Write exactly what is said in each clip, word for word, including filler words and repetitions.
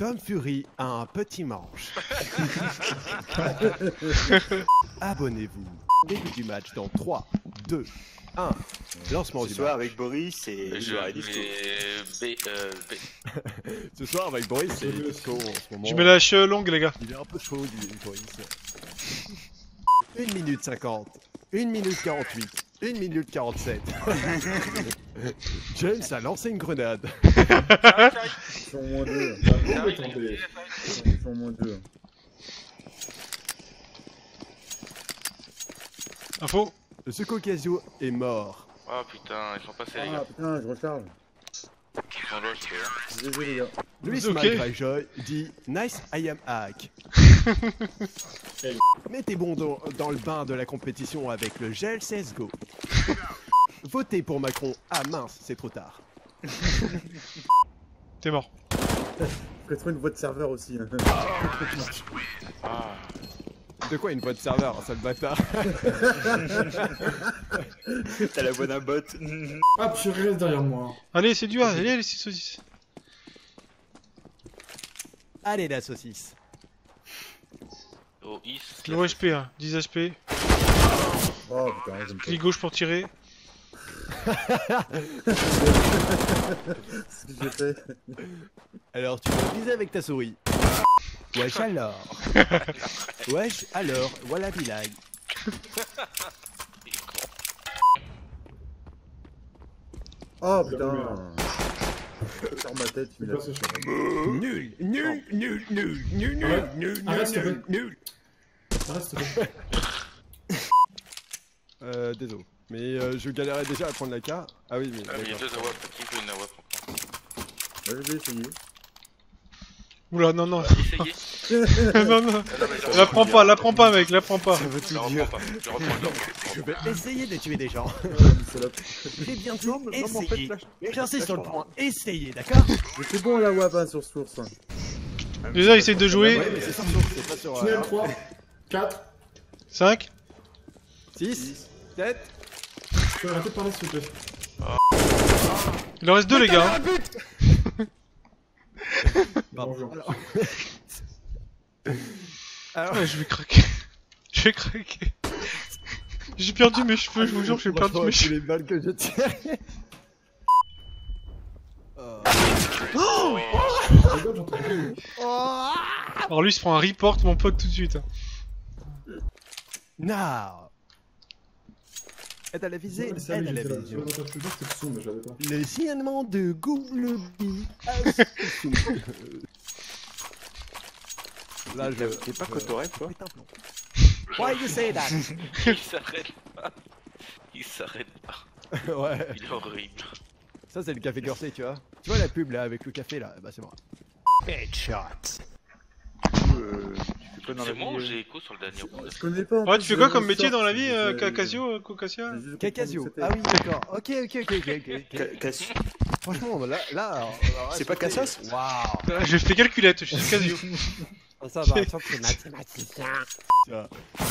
Tom Fury a un petit manche. Abonnez-vous. Début du match dans trois, deux, un. Lancement Ce du soir match. avec Boris, c'est Je joueur à disco. vais... B, euh, B. Ce soir avec Boris, c'est disco en ce moment. Je mets la hache longue, les gars. Il est un peu chaud, du Boris. une minute cinquante. une minute quarante-huit. une minute quarante-sept. James a lancé une grenade. Ils sont moins deux. Ils sont moins deux. Info. Ce Caucasio est mort. Oh putain, ils sont passés les Ah gars. putain, je recharge. Ils sont loin, je sais. Désolé les gars. Louis Ok. McGrayjoy dit Nice I am hack. Mettez bon dans, dans le bain de la compétition avec le gel C S G O. Votez pour Macron. Ah mince, c'est trop tard. T'es mort. Je trouver une voix de serveur aussi. Hein. Ah. De quoi une voix de serveur, sale bâtard? T'as la bonne à botte. Ah purée, reste derrière moi. Allez, c'est dur. Allez, les six saucisses. Allez la saucisse. Oh, is. Low H P, hein. dix H P. Oh putain, j'aime pas. Clic gauche pour tirer. Ce que j'ai fait. Alors tu vas viser avec ta souris. Wesh alors. Wesh alors, voilà bilag. Oh putain. Sur ma tête, il C'est a pas ce fait. choix. Nul, nul, nul, nul, nul, nul, Arrête. nul, Arrête, s'il te nul, plaît. nul. Arrête s'il te plaît. Euh, désolé. Mais euh, je galérais déjà à prendre la K. Ah oui, mais Ah, mais il y a d'accord. deux A W A P. Qui veut une A W A P? Ouais, je vais essayer. Oula, non, non. Essayez. non, non. Ah, non, mais je La prends pas, la prends pas, mec. La prends pas. Ça veut Je tout reprends dire. pas. Je reprends pas. Je vais essayer de tuer des gens. C'est la... J'ai bien dit Non, mais- non, mais en fait, essayer. lâche- Mais j'insiste sur le point. Essayez, d'accord? Mais c'est bon la W A P hein, sur source. Hein. Déjà, essaye de jouer. Ouais, mais c'est sur source, c'est pas sur. Tunnel euh, trois, quatre. cinq. six, sept. Tu peux arrêter de parler s'il te plaît. Il en reste deux, les gars. hein. Bonjour. Alors... Alors... Ouais, je vais craquer. Je vais craquer. J'ai perdu mes cheveux, je vous jure, j'ai perdu Franchement, mes tous cheveux. les balles que je tire. Regarde, j'entends plus. Alors lui, il se prend un report, mon pote, tout de suite. hein. Now. Aide à la visée, Ouais, ça, aide oui, à la j'étais là. vision. Je plus dire que c'était le son, mais je l'avais pas. Le signalement de Gouleby. Là, je... T'es pas Cotorep, toi? Putain, plomb. Why you say that? Il s'arrête pas. Il s'arrête pas. Ouais. Il est horrible. Ça, c'est le café Corset, tu vois. Tu vois la pub là avec le café là? Bah, c'est moi. Headshot. Euh, tu fais quoi dans la C'est moi ou vie? j'ai écho sur le dernier coup? Je connais pas. en Ouais, plus, tu fais je- quoi comme je métier sors, dans la vie, je- euh, je- Cacasio, Caucasia? j'ai juste Cacasio. compris Ah que oui, d'accord. Ok, ok, ok, ok, ok. Ca- ok. Cassu. Franchement, là, là. alors, alors, C'est pas écoutez, Cassas? Waouh. Je fais calculette, je suis Casio. Oh, ça va, tant que c'est mathématicien. Tiens.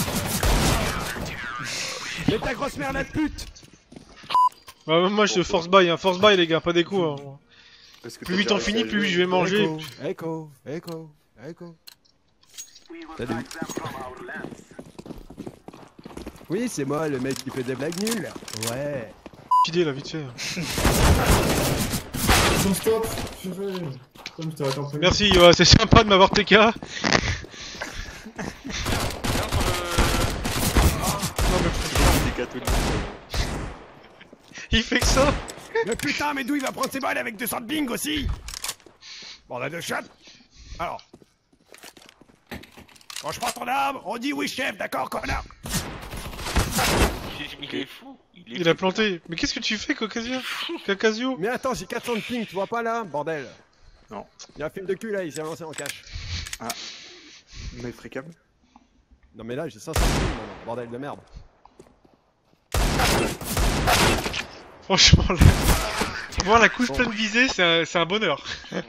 Mais ta grosse mère la pute. Bah, moi, je force buy, hein. Force buy, les gars, pas des coups. Hein. Parce que Plus t'as vite déjà on finit, réussi à plus vite jouer. je vais manger. Echo, echo, echo, echo. Salut. Oui, c'est moi le mec qui fait des blagues nulles. Ouais. Idée là, vite fait. Non, stop. Purée. Comme je t'ai arrêté en premier. Merci, ouais, c'est sympa de m'avoir T K. Viens sur le... Des catholiques. Il fait que ça. Mais putain, mais d'où il va prendre ses balles avec deux cents de bing aussi? Bordel de chat. Alors. Quand je prends ton arme, on dit oui chef, d'accord connard? Il est fou. Il, est Il a planté. Mais qu'est-ce que tu fais, Caucasia? Cacasio? Mais attends, j'ai quatre cents de ping, tu vois pas là, bordel? Non. Il y a un film de cul là, il s'est lancé en cash. Mais fréquable. Non mais là j'ai cinq cents de ping, maintenant, bordel de merde. Franchement, là... voir la couche pleine visée, c'est un, c'est un bonheur.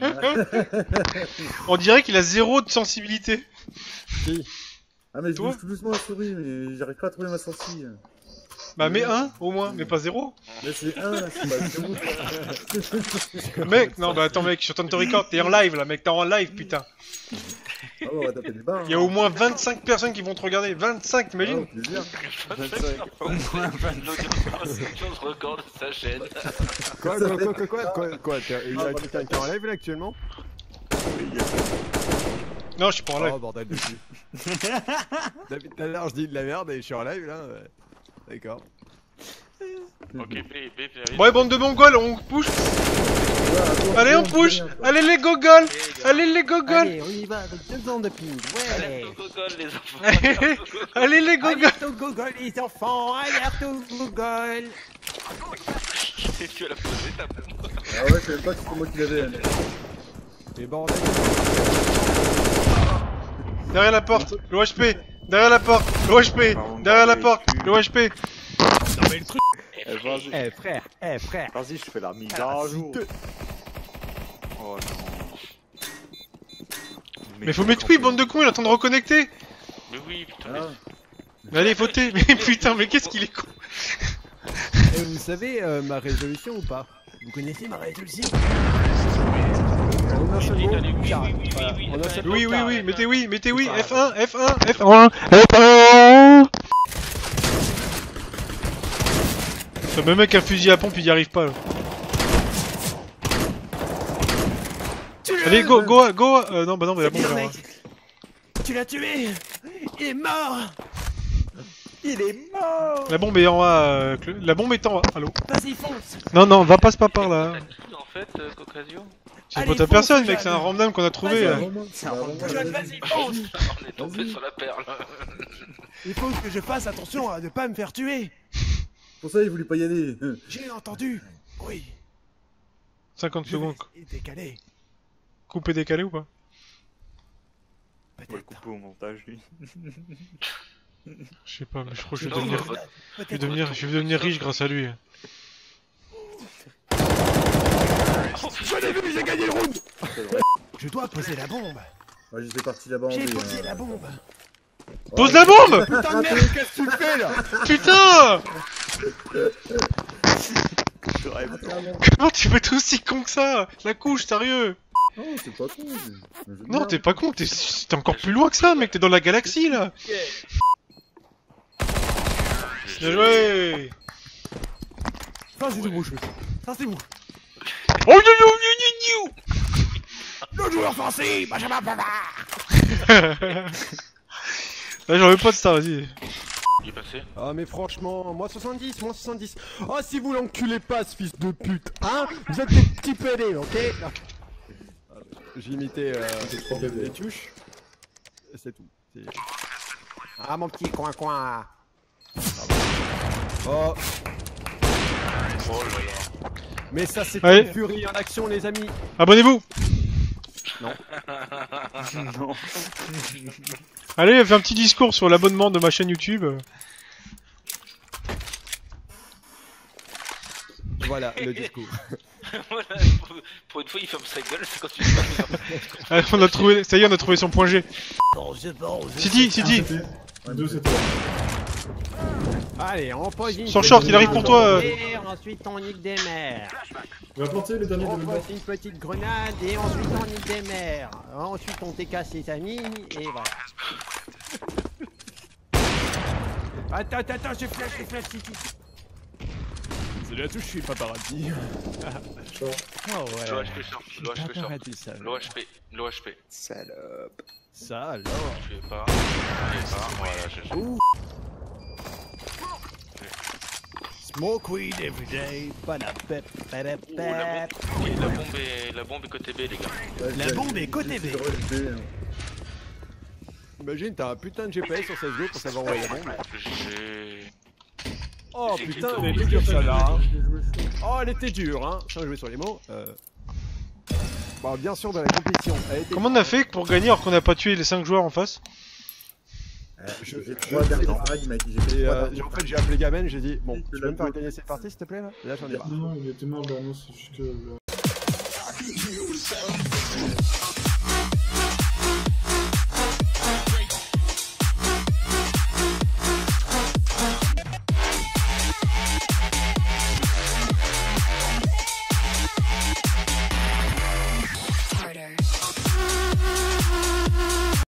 On dirait qu'il a zéro de sensibilité. Si. Ah mais je Toi bouge tout doucement la souris, mais j'arrive pas à trouver ma sortie. Bah mets un au moins, mais pas zéro. Mais c'est un là, c'est pas c'est où. Mec, non bah attends mec, je suis en train de te record, t'es en live là mec, t'es en live putain. Ah ouais, on va taper des barres. Il y a au moins vingt-cinq personnes qui vont te regarder, vingt-cinq Ah, t'imagines? au plaisir. Au moins vingt-cinq. L'audience record de sa chaîne. Quoi, quoi, quoi, quoi, quoi, quoi, quoi, t'as- il y a quelqu'un qui est en live là actuellement? Non, je suis pas en live. Oh bordel de cul. Depuis tout à l'heure je dis de la merde et je suis en live là. ouais. D'accord. Ok, B, B, B. Ouais, bande de mongols, on push. Allez, on push. Allez les gogoles. Allez les gogoles. Allez, on y va avec deux ans de ping. Ouais. Alerte au gogol, les enfants. Allez les gogoles. Alerte au Google les enfants, alerte au Google. Tu as la posé ta Ah ouais, je savais pas que c'était moi qui l'avais. hein. Et bordel. Derrière la porte, l'O H P. Derrière la porte, l'O H P. Derrière la porte, l'O H P. Non mais le truc. Eh, vas-y, Eh frère, eh frère. vas-y, je fais la mise Ah, à si jour. te- Oh non. Mais faut mettre oui, bande de cons, il est en train de reconnecter. Mais oui, putain. Ah, Allez, votez. Mais putain, mais qu'est-ce qu'il est con. Et vous savez euh, ma résolution ou pas? Vous connaissez ma résolution? En un seul mot, Allez, oui, carré. oui, oui, Voilà. oui, En un oui, seul oui, mot, Oui, oui, carré. oui, mettez oui, mettez oui. Carré. F un, F un, F un, F un. Ça me mec un fusil à pompe, il y arrive pas là. Allez, go, go, go. Euh, non, bah non, mais la bombe Bien, elle mec. Tu l'as tué. Il est mort. Il est mort. La bombe est en haut. euh, Cle- La bombe est en haut. Allô. Vas-y fonce. Non, non, va pas, pas par là. En fait, euh, Caucasio. C'est Allez, pas ta fonce, personne, mec, Jeanne. c'est un random qu'on a trouvé. Vas-y. là. vraiment, c'est vraiment. Jeanne, vas-y fonce. On est tombé sur la perle. Il faut que je fasse attention à ne pas me faire tuer. Pour ça, il voulait pas y aller. J'ai entendu. Oui. cinquante Je vais secondes. essayer de décaler. Coupé décalé ou pas? On va le Peut-être. couper au montage, lui. Je sais pas, mais je crois que je vais Non, devenir. bah, Je vais Peut-être. devenir, je vais devenir riche grâce à lui. Je l'ai vu, j'ai gagné le round. Je dois poser la bombe. Ouais, j'étais parti là-bas en J'ai B, posé hein. la bombe. Pose la bombe! Putain de merde, qu'est-ce que tu fais là? Putain! Clairement. Comment tu peux être aussi con que ça? La couche, sérieux? Non, c'est pas con. je- je- Non, t'es pas con, t'es t'es encore plus loin que ça, mec, t'es dans la galaxie là! Bien joué! Ça c'est tout bouche. Ça c'est vous. Oh yo yo yo yo Le joueur français, Benjamin Pavard. Là j'en veux pas de ça, vas-y. Il est passé. Ah mais franchement, moi soixante-dix, moi soixante-dix. Oh si vous l'enculez pas ce fils de pute, hein? Vous êtes des petits pédés, ok? J'ai imité euh, trop bébé. les tuches. C'est tout. C'est- Ah mon petit coin coin. Oh, Oh là là. mais ça c'est Allez. une furie en action les amis. Abonnez-vous! Non. Allez, fais un petit discours sur l'abonnement de ma chaîne YouTube. Voilà le discours. Voilà, pour, pour une fois, il ferme sa gueule, c'est quand tu dis pas. Allez, on a trouvé, ça y est, on a trouvé son point G. City, City! Deux c'était. Allez, on pose une Sur short, il arrive pour toi. euh. Et ensuite on nique des mers. On va planter les derniers On de pose une petite grenade et ensuite on nique des mers. Ensuite on décasse ses amis et voilà. Attends, attends, attends, je flash, je flash, City. C'est la touche, je suis paparazzi. short. Oh ouais. L'O H P short, l'O H P short. Paparazzi, ça. L'O H P, l'O H P. Salope. Ça alors. Je vais pas, je vais pas, voilà, je sais. Ouh. Smoke weed every day. Padapep, padapep. Oh, la, bombe, oui, la, bombe est, la bombe est côté B, les gars. Ouais, La j'ai- bombe est côté j'ai- B. j'ai- j'ai- Imagine, t'as un putain de G P S sur C S G O pour savoir où est la bombe. J'ai... Oh J'ai putain, cliqué elle au était milieu. dure celle-là. Hein. j'ai joué chaud. Oh, elle était dure, hein. Sans jouer sur les mots. Euh... Bon, bien sûr, dans la compétition. Elle était... Comment on a fait pour gagner alors qu'on n'a pas tué les cinq joueurs en face? Euh, Je- J'ai je- trois derniers frags, mec. J'ai fait Et trois euh, derniers en fait, j'ai appelé Gaben, j'ai dit, bon, Oui, tu c'est peux me faire la gagner cette partie, s'il te plaît, là? Là, j'en ai marre. Non, non, il était mort, Berno, c'est juste que.